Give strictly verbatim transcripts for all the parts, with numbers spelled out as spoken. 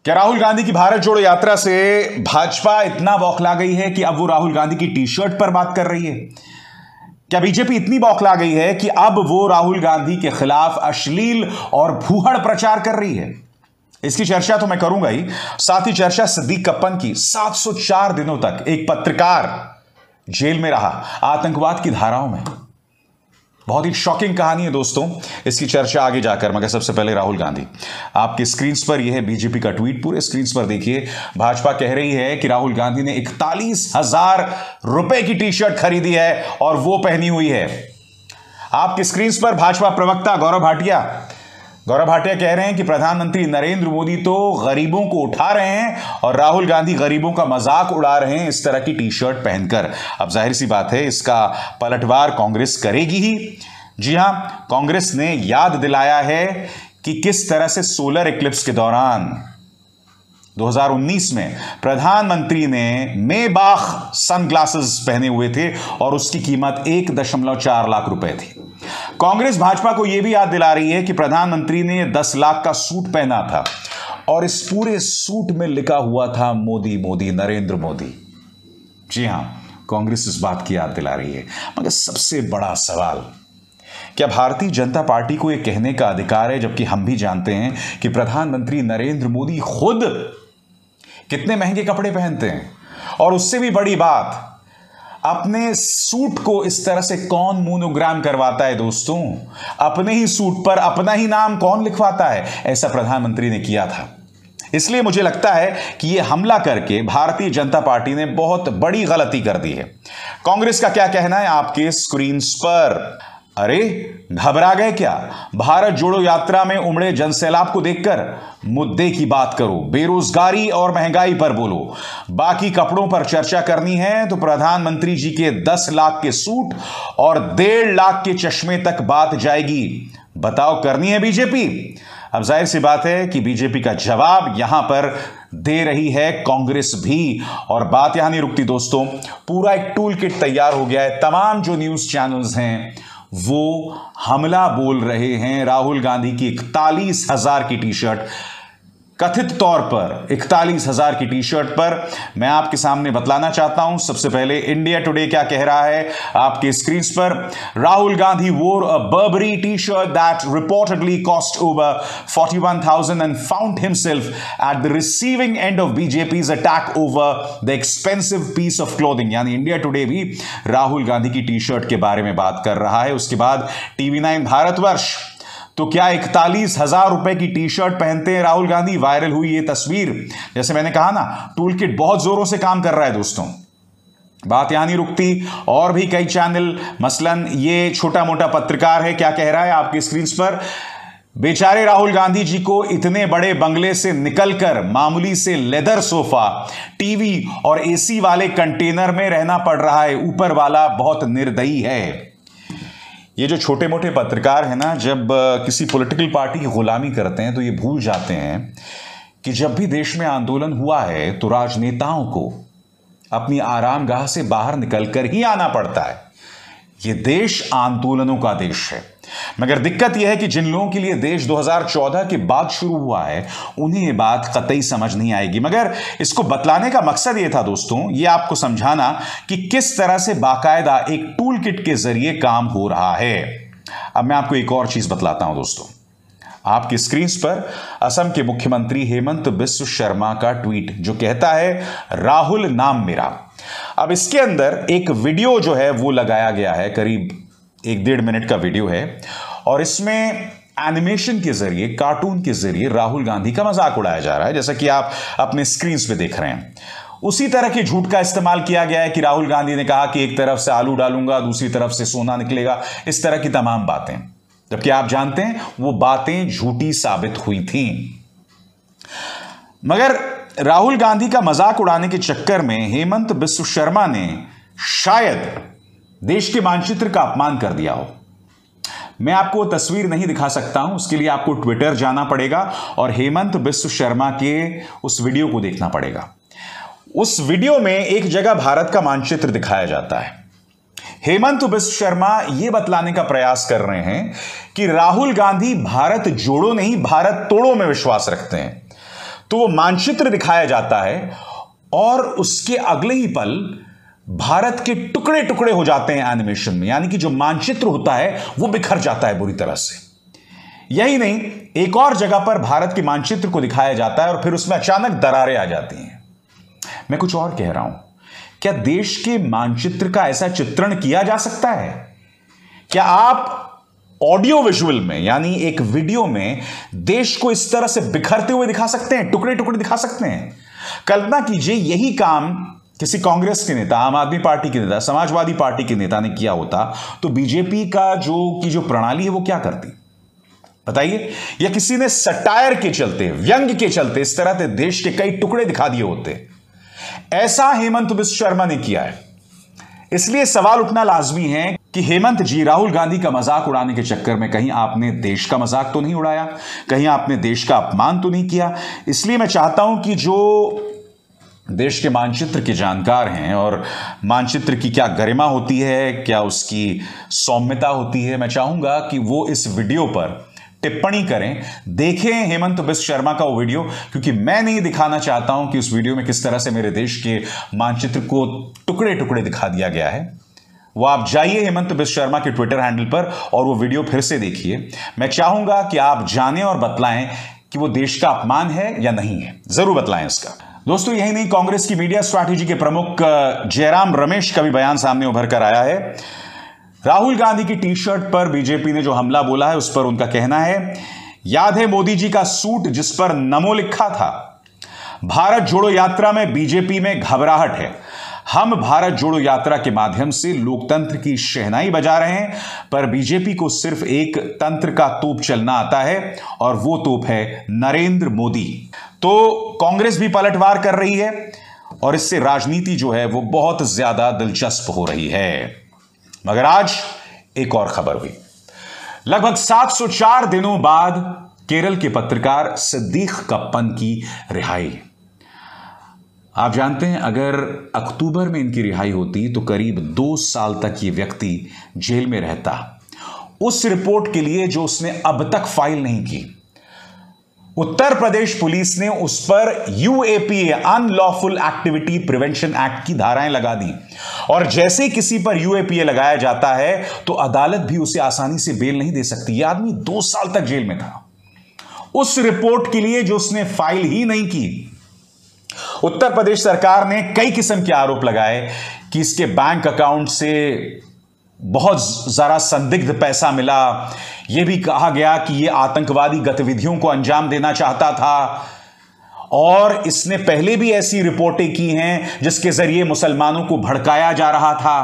क्या राहुल गांधी की भारत जोड़ो यात्रा से भाजपा इतना बौखला गई है कि अब वो राहुल गांधी की टी शर्ट पर बात कर रही है? क्या बीजेपी इतनी बौखला गई है कि अब वो राहुल गांधी के खिलाफ अश्लील और भूहड़ प्रचार कर रही है? इसकी चर्चा तो मैं करूंगा ही, साथ ही चर्चा सिद्दीक कप्पन की। सात सौ चार दिनों तक एक पत्रकार जेल में रहा आतंकवाद की धाराओं में। बहुत ही शॉकिंग कहानी है दोस्तों, इसकी चर्चा आगे जाकर। मगर सबसे पहले राहुल गांधी, आपकी स्क्रीन पर यह है बीजेपी का ट्वीट, पूरे स्क्रीन पर देखिए। भाजपा कह रही है कि राहुल गांधी ने इकतालीस हजार रुपए की टी शर्ट खरीदी है और वो पहनी हुई है। आपकी स्क्रीन पर भाजपा प्रवक्ता गौरव भाटिया गौरव भाटिया कह रहे हैं कि प्रधानमंत्री नरेंद्र मोदी तो गरीबों को उठा रहे हैं और राहुल गांधी गरीबों का मजाक उड़ा रहे हैं इस तरह की टी शर्ट पहनकर। अब जाहिर सी बात है, इसका पलटवार कांग्रेस करेगी ही। जी हां, कांग्रेस ने याद दिलाया है कि किस तरह से सोलर इक्लिप्स के दौरान दो हज़ार उन्नीस में प्रधानमंत्री ने मेबाख सनग्लासेस पहने हुए थे और उसकी कीमत एक दशमलव चार लाख रुपए थी। कांग्रेस भाजपा को यह भी याद दिला रही है कि प्रधानमंत्री ने दस लाख का सूट पहना था और इस पूरे सूट में लिखा हुआ था मोदी मोदी नरेंद्र मोदी। जी हां, कांग्रेस इस बात की याद दिला रही है। मगर सबसे बड़ा सवाल, क्या भारतीय जनता पार्टी को यह कहने का अधिकार है, जबकि हम भी जानते हैं कि प्रधानमंत्री नरेंद्र मोदी खुद कितने महंगे कपड़े पहनते हैं? और उससे भी बड़ी बात, अपने सूट को इस तरह से कौन मोनोग्राम करवाता है दोस्तों? अपने ही सूट पर अपना ही नाम कौन लिखवाता है? ऐसा प्रधानमंत्री ने किया था। इसलिए मुझे लगता है कि यह हमला करके भारतीय जनता पार्टी ने बहुत बड़ी गलती कर दी है। कांग्रेस का क्या कहना है आपके स्क्रीन पर? अरे घबरा गए क्या? भारत जोड़ो यात्रा में उमड़े जनसैलाब को देखकर मुद्दे की बात करो, बेरोजगारी और महंगाई पर बोलो। बाकी कपड़ों पर चर्चा करनी है तो प्रधानमंत्री जी के दस लाख के सूट और डेढ़ लाख के चश्मे तक बात जाएगी। बताओ, करनी है बीजेपी? अब जाहिर सी बात है कि बीजेपी का जवाब यहां पर दे रही है कांग्रेस भी। और बात यहां नहीं रुकती दोस्तों, पूरा एक टूल किट तैयार हो गया है। तमाम जो न्यूज चैनल्स हैं वो हमला बोल रहे हैं राहुल गांधी की इकतालीस हजार की टी शर्ट, कथित तौर पर इकतालीस हजार की टी शर्ट पर। मैं आपके सामने बतलाना चाहता हूं। सबसे पहले इंडिया टुडे क्या कह रहा है आपके स्क्रीन पर? Rahul Gandhi wore a Burberry t-shirt that reportedly cost over forty-one thousand and found himself at the receiving end of B J P's attack over the expensive piece of clothing। यानी India Today भी राहुल गांधी की T shirt के बारे में बात कर रहा है। उसके बाद टीवी नाइन भारतवर्ष, तो क्या इकतालीस हजार रुपए की टी शर्ट पहनते हैं राहुल गांधी? वायरल हुई ये तस्वीर। जैसे मैंने कहा ना, टूल किट बहुत जोरों से काम कर रहा है दोस्तों। बात यहां नहीं रुकती, और भी कई चैनल, मसलन ये छोटा मोटा पत्रकार है, क्या कह रहा है आपकी स्क्रीन पर? बेचारे राहुल गांधी जी को इतने बड़े बंगले से निकलकर मामूली से लेदर सोफा, टीवी और एसी वाले कंटेनर में रहना पड़ रहा है। ऊपर वाला बहुत निर्दयी है। ये जो छोटे मोटे पत्रकार हैं ना, जब किसी पॉलिटिकल पार्टी की गुलामी करते हैं तो ये भूल जाते हैं कि जब भी देश में आंदोलन हुआ है तो राजनेताओं को अपनी आरामगाह से बाहर निकलकर ही आना पड़ता है। ये देश आंदोलनों का देश है। मगर दिक्कत यह है कि जिन लोगों के लिए देश दो हज़ार चौदह के बाद शुरू हुआ है, उन्हें यह बात कतई समझ नहीं आएगी। मगर इसको बतलाने का मकसद यह था दोस्तों, यह आपको समझाना कि किस तरह से बाकायदा एक टूल किट के जरिए काम हो रहा है। अब मैं आपको एक और चीज बतलाता हूं दोस्तों। आपकी स्क्रीन पर असम के मुख्यमंत्री हेमंत बिस्व शर्मा का ट्वीट, जो कहता है राहुल नाम मेरा। अब इसके अंदर एक वीडियो जो है वो लगाया गया है, करीब एक डेढ़ मिनट का वीडियो है, और इसमें एनिमेशन के जरिए, कार्टून के जरिए राहुल गांधी का मजाक उड़ाया जा रहा है, जैसा कि आप अपने स्क्रीन पे देख रहे हैं। उसी तरह के झूठ का इस्तेमाल किया गया है कि राहुल गांधी ने कहा कि एक तरफ से आलू डालूंगा, दूसरी तरफ से सोना निकलेगा, इस तरह की तमाम बातें, जबकि आप जानते हैं वो बातें झूठी साबित हुई थी। मगर राहुल गांधी का मजाक उड़ाने के चक्कर में हेमंत बिस्व शर्मा ने शायद देश के मानचित्र का अपमान कर दिया हो। मैं आपको तस्वीर नहीं दिखा सकता हूं, उसके लिए आपको ट्विटर जाना पड़ेगा और हेमंत बिस्व शर्मा के उस वीडियो को देखना पड़ेगा। उस वीडियो में एक जगह भारत का मानचित्र दिखाया जाता है। हेमंत बिस्व शर्मा यह बतलाने का प्रयास कर रहे हैं कि राहुल गांधी भारत जोड़ो नहीं, भारत तोड़ो में विश्वास रखते हैं। तो वो मानचित्र दिखाया जाता है और उसके अगले ही पल भारत के टुकड़े टुकड़े हो जाते हैं एनिमेशन में, यानी कि जो मानचित्र होता है वो बिखर जाता है बुरी तरह से। यही नहीं, एक और जगह पर भारत के मानचित्र को दिखाया जाता है और फिर उसमें अचानक दरारें आ जाती हैं। मैं कुछ और कह रहा हूं, क्या देश के मानचित्र का ऐसा चित्रण किया जा सकता है? क्या आप ऑडियो विजुअल में यानी एक वीडियो में देश को इस तरह से बिखरते हुए दिखा सकते हैं, टुकड़े टुकड़े दिखा सकते हैं? कल्पना कीजिए यही काम किसी कांग्रेस के नेता, आम आदमी पार्टी के नेता, समाजवादी पार्टी के नेता ने किया होता तो बीजेपी का जो की जो प्रणाली है वो क्या करती, बताइए? या किसी ने सटायर के चलते, व्यंग के चलते इस तरह से देश के कई टुकड़े दिखा दिए होते। ऐसा हेमंत बिस्व शर्मा ने किया है। इसलिए सवाल उठना लाजमी है कि हेमंत जी, राहुल गांधी का मजाक उड़ाने के चक्कर में कहीं आपने देश का मजाक तो नहीं उड़ाया, कहीं आपने देश का अपमान तो नहीं किया? इसलिए मैं चाहता हूं कि जो देश के मानचित्र के जानकार हैं और मानचित्र की क्या गरिमा होती है, क्या उसकी सौम्यता होती है, मैं चाहूंगा कि वो इस वीडियो पर टिप्पणी करें, देखें हेमंत बिस्व शर्मा का वो वीडियो, क्योंकि मैं नहीं दिखाना चाहता हूं कि उस वीडियो में किस तरह से मेरे देश के मानचित्र को टुकड़े टुकड़े दिखा दिया गया है। वो आप जाइए हेमंत बिस्व शर्मा के ट्विटर हैंडल पर और वो वीडियो फिर से देखिए। मैं चाहूंगा कि आप जानें और बतलाएं कि वो देश का अपमान है या नहीं है, जरूर बतलाएं इसका। दोस्तों, यही नहीं, कांग्रेस की मीडिया स्ट्रैटेजी के प्रमुख जयराम रमेश का भी बयान सामने उभर कर आया है। राहुल गांधी की टी शर्ट पर बीजेपी ने जो हमला बोला है उस पर उनका कहना है, याद है मोदी जी का सूट जिस पर नमो लिखा था? भारत जोड़ो यात्रा में बीजेपी में घबराहट है। हम भारत जोड़ो यात्रा के माध्यम से लोकतंत्र की शहनाई बजा रहे हैं, पर बीजेपी को सिर्फ एक तंत्र का तोप चलना आता है और वो तोप है नरेंद्र मोदी। तो कांग्रेस भी पलटवार कर रही है और इससे राजनीति जो है वो बहुत ज्यादा दिलचस्प हो रही है। मगर आज एक और खबर हुई। लगभग सात सौ चार दिनों बाद केरल के पत्रकार सिद्दीक कप्पन की रिहाई। आप जानते हैं, अगर अक्टूबर में इनकी रिहाई होती तो करीब दो साल तक ये व्यक्ति जेल में रहता, उस रिपोर्ट के लिए जो उसने अब तक फाइल नहीं की। उत्तर प्रदेश पुलिस ने उस पर UAPA, unlawful activity prevention act की धाराएं लगा दी और जैसे ही किसी पर यूएपीए लगाया जाता है तो अदालत भी उसे आसानी से बेल नहीं दे सकती। यह आदमी दो साल तक जेल में था उस रिपोर्ट के लिए जो उसने फाइल ही नहीं की। उत्तर प्रदेश सरकार ने कई किस्म के आरोप लगाए कि इसके बैंक अकाउंट से बहुत जरा संदिग्ध पैसा मिला। यह भी कहा गया कि यह आतंकवादी गतिविधियों को अंजाम देना चाहता था और इसने पहले भी ऐसी रिपोर्टें की हैं जिसके जरिए मुसलमानों को भड़काया जा रहा था।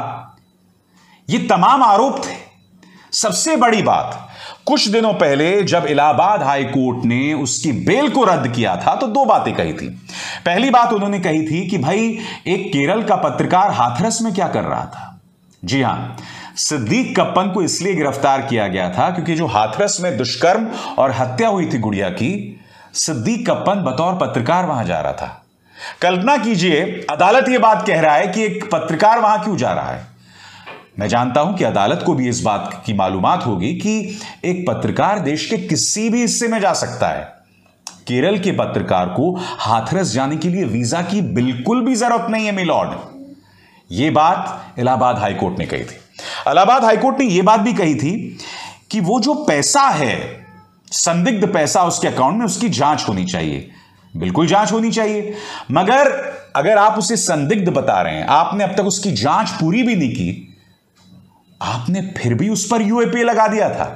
ये तमाम आरोप थे। सबसे बड़ी बात, कुछ दिनों पहले जब इलाहाबाद हाई कोर्ट ने उसकी बेल को रद्द किया था तो दो बातें कही थी। पहली बात उन्होंने कही थी कि भाई, एक केरल का पत्रकार हाथरस में क्या कर रहा था। जी हां, सिद्दीक कप्पन को इसलिए गिरफ्तार किया गया था क्योंकि जो हाथरस में दुष्कर्म और हत्या हुई थी गुड़िया की, सिद्दीक कप्पन बतौर पत्रकार वहां जा रहा था। कल्पना कीजिए, अदालत यह बात कह रहा है कि एक पत्रकार वहां क्यों जा रहा है। मैं जानता हूं कि अदालत को भी इस बात की मालूमात होगी कि एक पत्रकार देश के किसी भी हिस्से में जा सकता है। केरल के पत्रकार को हाथरस जाने के लिए वीजा की बिल्कुल भी जरूरत नहीं है मिलॉर्ड। यह बात इलाहाबाद हाईकोर्ट ने कही थी। इलाहाबाद हाईकोर्ट ने यह बात भी कही थी कि वो जो पैसा है, संदिग्ध पैसा उसके अकाउंट में, उसकी जांच होनी चाहिए। बिल्कुल जांच होनी चाहिए, मगर अगर आप उसे संदिग्ध बता रहे हैं, आपने अब तक उसकी जांच पूरी भी नहीं की, आपने फिर भी उस पर यूएपीए लगा दिया था।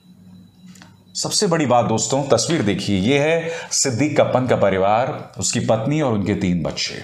सबसे बड़ी बात दोस्तों, तस्वीर देखिए, यह है सिद्दीक कप्पन का परिवार, उसकी पत्नी और उनके तीन बच्चे।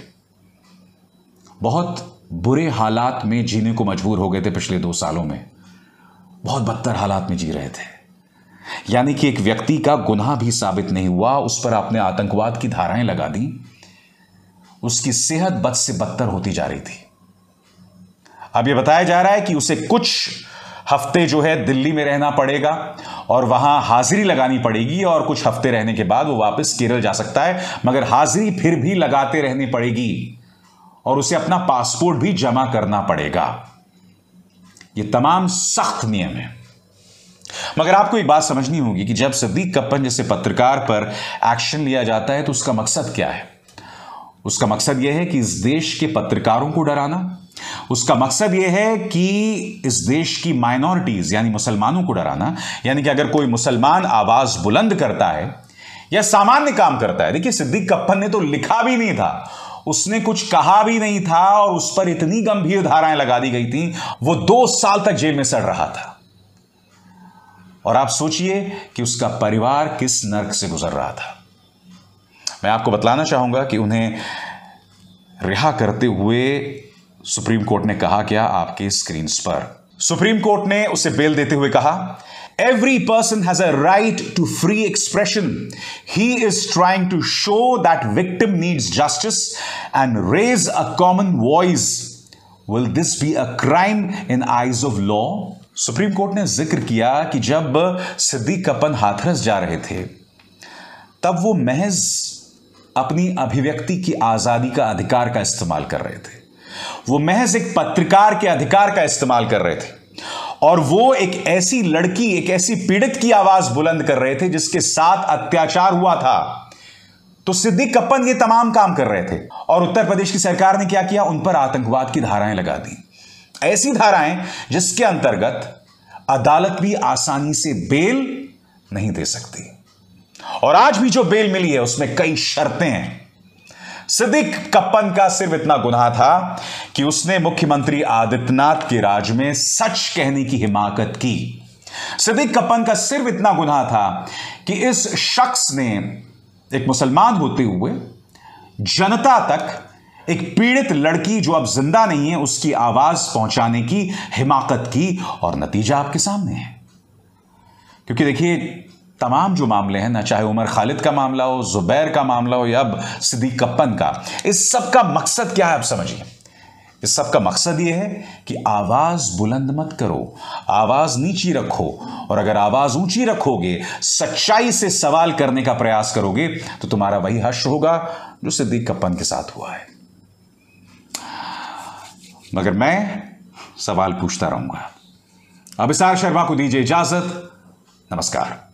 बहुत बुरे हालात में जीने को मजबूर हो गए थे पिछले दो सालों में, बहुत बदतर हालात में जी रहे थे। यानी कि एक व्यक्ति का गुनाह भी साबित नहीं हुआ, उस पर आपने आतंकवाद की धाराएं लगा दी, उसकी सेहत बद से बदतर होती जा रही थी। अब यह बताया जा रहा है कि उसे कुछ हफ्ते जो है दिल्ली में रहना पड़ेगा और वहां हाजिरी लगानी पड़ेगी और कुछ हफ्ते रहने के बाद वो वापस केरल जा सकता है, मगर हाजिरी फिर भी लगाते रहनी पड़ेगी और उसे अपना पासपोर्ट भी जमा करना पड़ेगा। ये तमाम सख्त नियम है। मगर आपको एक बात समझनी होगी कि जब सिद्दीक कप्पन जैसे पत्रकार पर एक्शन लिया जाता है तो उसका मकसद क्या है? उसका मकसद यह है कि इस देश के पत्रकारों को डराना, उसका मकसद यह है कि इस देश की माइनॉरिटीज यानी मुसलमानों को डराना। यानी कि अगर कोई मुसलमान आवाज बुलंद करता है या सामान्य काम करता है, देखिए सिद्दीक कप्पन ने तो लिखा भी नहीं था, उसने कुछ कहा भी नहीं था और उस पर इतनी गंभीर धाराएं लगा दी गई थी, वो दो साल तक जेल में सड़ रहा था। और आप सोचिए कि उसका परिवार किस नर्क से गुजर रहा था। मैं आपको बतलाना चाहूंगा कि उन्हें रिहा करते हुए सुप्रीम कोर्ट ने कहा क्या आपके स्क्रीन पर। सुप्रीम कोर्ट ने उसे बेल देते हुए कहा, every person has a right to free expression. He is trying to show that victim needs justice and raise a common voice. Will this be a crime in eyes of law? Supreme court ने जिक्र किया कि जब सिद्दीक कप्पन हाथरस जा रहे थे तब वो महज अपनी अभिव्यक्ति की आजादी का अधिकार का इस्तेमाल कर रहे थे, वो महज एक पत्रकार के अधिकार का इस्तेमाल कर रहे थे और वो एक ऐसी लड़की, एक ऐसी पीड़ित की आवाज बुलंद कर रहे थे जिसके साथ अत्याचार हुआ था। तो सिद्दीक कप्पन ये तमाम काम कर रहे थे और उत्तर प्रदेश की सरकार ने क्या किया? उन पर आतंकवाद की धाराएं लगा दी, ऐसी धाराएं जिसके अंतर्गत अदालत भी आसानी से बेल नहीं दे सकती। और आज भी जो बेल मिली है उसमें कई शर्तें हैं। सिद्दीक कप्पन का सिर्फ इतना गुनाह था कि उसने मुख्यमंत्री आदित्यनाथ के राज में सच कहने की हिमाकत की। सिद्दीक कप्पन का सिर्फ इतना गुनाह था कि इस शख्स ने एक मुसलमान होते हुए जनता तक एक पीड़ित लड़की जो अब जिंदा नहीं है उसकी आवाज पहुंचाने की हिमाकत की, और नतीजा आपके सामने है। क्योंकि देखिए तमाम जो मामले हैं ना, चाहे उमर खालिद का मामला हो, जुबैर का मामला हो या अब सिद्दीक कप्पन का, इस सब का मकसद क्या है आप समझिए। इस सब का मकसद यह है कि आवाज बुलंद मत करो, आवाज नीची रखो, और अगर आवाज ऊंची रखोगे, सच्चाई से सवाल करने का प्रयास करोगे तो तुम्हारा वही हश्र होगा जो सिद्दीक कप्पन के साथ हुआ है। मगर मैं सवाल पूछता रहूंगा। अभिसार शर्मा को दीजिए इजाजत। नमस्कार।